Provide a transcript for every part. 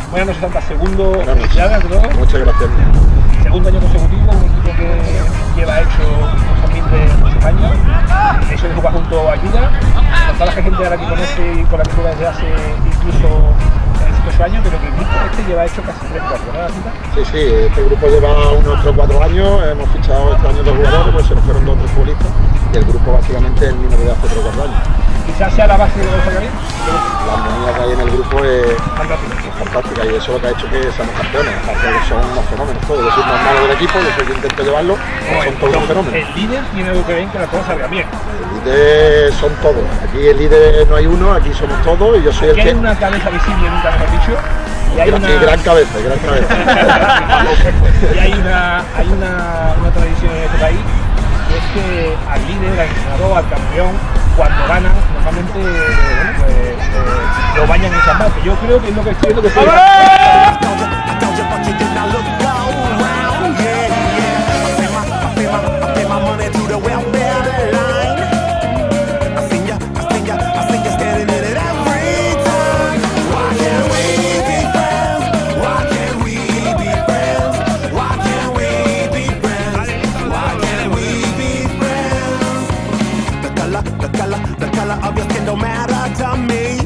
Buenas noches, Santa. Segundo, Buenas noches. Muchas gracias. Segundo año consecutivo, un equipo que lleva hecho muchos miles, muchos años. Eso de jugar junto ayuda. Con toda la gente ahora que conoce y con la que juega desde hace incluso 8 años, pero que el grupo este lleva hecho casi 3-4, ¿verdad, Cita? Sí, este grupo lleva unos 3-4 años. Hemos fichado este año 2 jugadores, pues se nos fueron 2 o 3 futbolistas. Y el grupo básicamente es el mismo de hace 3-4 años. Quizás sea la base de los Javier. La armonía que hay en el grupo es fantástica y eso es lo que ha hecho que seamos campeones. Aparte de que son unos fenómenos todos. Yo soy más malo del equipo, yo soy el que intento llevarlo, son todos unos fenómenos. El líder tiene algo que ver en que la cosa salga bien. El líder son todos. Aquí el líder no hay uno, aquí somos todos y yo soy aquí el que... hay una cabeza visible, nunca mejor dicho. Y hay una... gran cabeza, gran cabeza. Y hay una tradición en este país, y es que al líder, al entrenador, al campeón, cuando ganan, normalmente lo bañan en champán, que yo creo que es lo que estoy viendo que estoy. The color of your skin don't matter to me.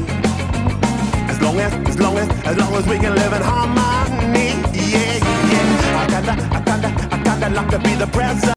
As long as we can live in harmony. Yeah, yeah. I kinda like to be the president.